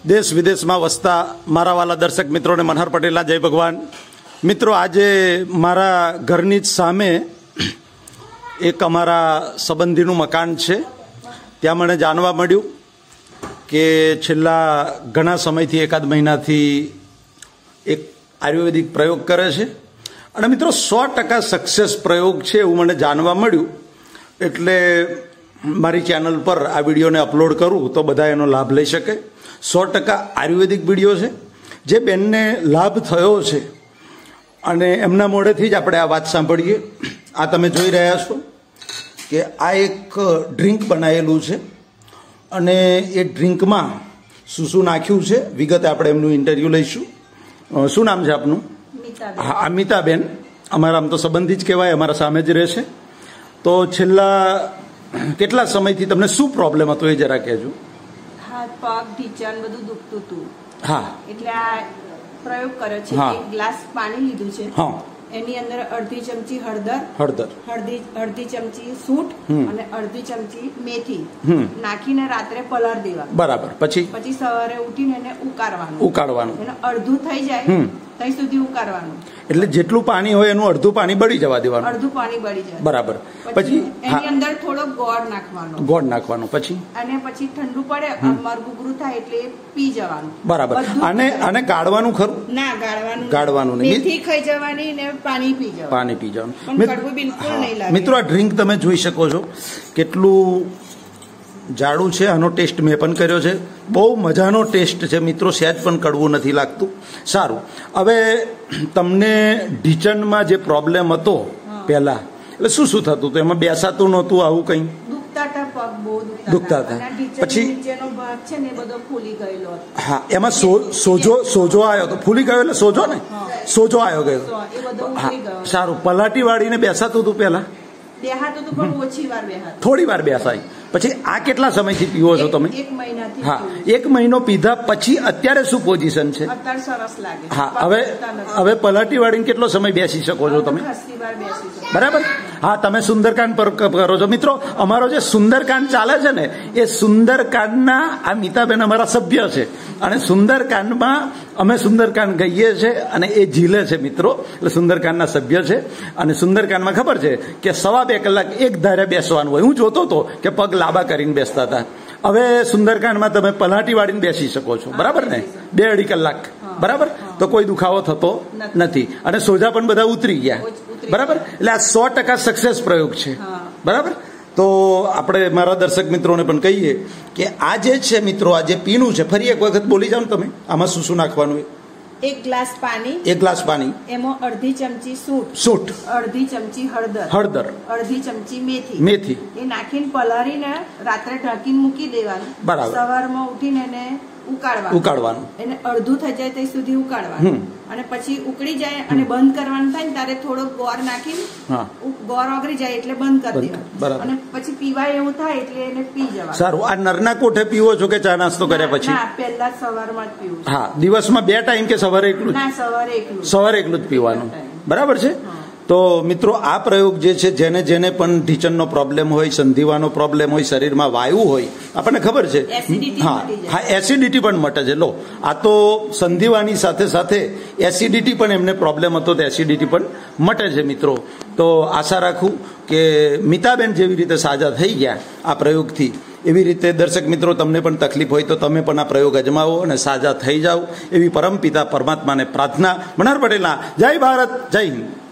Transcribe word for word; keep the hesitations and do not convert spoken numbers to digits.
देश विदेश में वसता मारा वाला दर्शक मित्रों ने मनहर पटेल जय भगवान। मित्रों आजे मारा घरनी ज सामे एक अमारा संबंधीनु मकान छे। त्यां मने जानवा मळ्युं के छेल्ला घणा समयथी एकाद महीनाथी एक आयुर्वेदिक प्रयोग करे छे अने मित्रों सौ टका सक्सेस प्रयोग छे एवुं मने जानवा मळ्युं। एटले मारी चैनल पर आ विडियो ने अपलोड करूँ तो बधा एनो लाभ लई शके। सौ टका आयुर्वेदिक विडियो है जे बेन ने लाभ थयो छे अने एमना मोढेथी ज आपणे आ वात सांभळीए। आ तमे जोई रह्या छो के आ एक ड्रिंक बनायेलुं छे अने ए ड्रिंक में शुं शुं नाख्युं छे विगते आपणे एमनुं इंटरव्यू लईशुं। शुं नाम छे आपनुं? हाँ, अमिताबेन। अमारा आम तो संबंधी ज कहेवाय, अमारा सामे ज रहेशे। तो छेल्ला કેટલા સમયથી તમને શું પ્રોબ્લેમ હતો એ જરા કહેજો। હાથ પગ ઢીંચણ બધું દુખતું હતું। હા, એટલે આ પ્રયોગ કર્યો છે। એક ગ્લાસ પાણી લીધું છે, હા, એની અંદર અડધી ચમચી હળદર હળદર અડધી અડધી ચમચી સૂંઠ અને અડધી ચમચી મેથી નાખીને રાત્રે પલાર દેવા। બરાબર। પછી પછી સવારે ઉઠીને એને ઉકાળવાનું ઉકાળવાનું એને અડધું થઈ જાય ત્યાં સુધી ઉકાળવાનું। એટલે જેટલું પાણી હોય એનું અડધું પાણી બળી જવા દેવાનું। અડધું પાણી બળી જાય, બરાબર। પછી એની અંદર થોડો ગોળ નાખવાનો ગોળ નાખવાનો પછી અને પછી ઠંડુ પડે મરઘુગરું થાય એટલે પી જવાનું। બરાબર। આને આને ગાળવાનું ખરું? ના, ગાળવાનું ગાળવાનું નહીં, મેથી ખાઈ જવાની ને પાણી પી જવાનું। પાણી પી જવાનું। પણ કડવું બિલકુલ નહીં લાગે। મિત્રો આ ડ્રિંક તમે જોઈ શકો છો કેટલું જાડું છે। આનો ટેસ્ટ મેં પણ કર્યો છે, બહુ મજાનો ટેસ્ટ છે મિત્રો, સહેજ પણ કડવું નથી લાગતું। સારું, હવે તમને ઢીંચણમાં જે પ્રોબ્લેમ હતો પહેલા, એટલે શું શું થતું હતું? એમાં બેસાતું નહોતું, આવું કંઈ દુખતા હતા, પગ બહુ દુખતા હતા। પછી નીચેનો ભાગ છે ને બધો ફૂલી ગયેલો હતો। હા, એમાં સોજો સોજો આવ્યો તો ફૂલી ગયો એટલે સોજો ને સોજો આવ્યો ગયો। એ બધો ઉતરી ગયો। સારું, પલાટી વાળીને બેસાતું હતું પહેલા? બેહાતું હતું પણ ઓછી વાર બેહાતું, થોડી વાર બેસાય। પછી આ કેટલા સમયથી પીવો છો તમે? એક મહિનાથી। હા, એક મહિનો પીધા પછી અત્યારે શું પોઝિશન છે? અત્યારે સરસ લાગે। હા, હવે હવે પલાટી વાળીને કેટલો સમય બેસી શકો છો તમે? ખાસી વાર બેસી શકો। બરાબર। હા, તમે સુંદરકાંડ પર કરો છો મિત્રો। અમારો જે સુંદરકાંડ ચાલે છે ને એ સુંદરકાંડના આ મીતાબેન અમારા સભ્ય છે અને સુંદરકાંડમાં અમે સુંદરકાંડ ગઈએ છીએ અને એ ઝીલે છે મિત્રો, એટલે સુંદરકાંડના સભ્ય છે। અને સુંદરકાંડમાં ખબર છે કે સવા બે કલાક એક ધારે બેસવાનું હોય। હું જોતો હતો કે પગ લાંબા કરીને બેસતા હતા। હવે સુંદરકાંડમાં તમે પલાટી વાળીને બેસી શકો છો, બરાબર ને? બે અઢી કલાક, બરાબર? તો કોઈ દુખાવો થતો નથી અને સોજા પણ બધા ઉતરી ગયા, બરાબર? એટલે આ સો ટકા સક્સેસ પ્રયોગ છે, બરાબર? તો આપણે મારા દર્શક મિત્રોને પણ કહીએ કે આ જે છે મિત્રો, આ જે પીણું છે, ફરી એક વખત બોલી જાઓ ને તમે, આમાં શું શું નાખવાનું? એક ગ્લાસ પાણી, એક ગ્લાસ પાણી, એમાં અડધી ચમચી સૂંઠ સૂંઠ અડધી ચમચી હળદર હળદર અડધી ચમચી મેથી મેથી એ નાખીને પલાળીને રાત્રે ઢાંકીને મૂકી દેવાનું। બરાબર। સવારમાં ઉઠીને એને ઉકાળવાનું ઉકાળવાનું એને અડધું થઈ જાય ત્યાં સુધી ઉકાળવાનું અને પછી ઉકળી જાય અને બંધ કરવાનું થાય ને ત્યારે થોડો ગોળ નાખીને ગોળ ઓગળી જાય એટલે બંધ કરી દેવાનું અને પછી પીવાય એવું થાય એટલે એને પી જવાનું। સારું, આ નરના કોઠે પીવો છો કે ચા નાસ્તો કર્યા પછી? ના, પહેલા સવારમાં જ પીવું। હા, દિવસમાં બે ટાઈમ કે સવારે એકલું? ના, સવારે એકલું સવારે એકલું જ પીવાનું, બરાબર છે? તો મિત્રો આ પ્રયોગ જે છે, જેને જેને પણ ઢીંચણનો પ્રોબ્લેમ હોય, સંધિવાનો પ્રોબ્લેમ હોય, શરીરમાં વાયુ હોય, આપણને ખબર છે, હા હા એસિડિટી પણ મટે છે। લો, આ તો સંધિવાની સાથે સાથે એસિડિટી પણ એમને પ્રોબ્લેમ હતો તો એસિડિટી પણ મટે છે મિત્રો। તો આશા રાખું કે મીતાબેન જેવી રીતે સાજા થઈ ગયા આ પ્રયોગથી, એવી રીતે દર્શક મિત્રો તમને પણ તકલીફ હોય તો તમે પણ આ પ્રયોગ અજમાવો અને સાજા થઈ જાઓ, એવી પરમપિતા પરમાત્માને પ્રાર્થના। મનહર પટેલના જય ભારત, જય હિન્દ।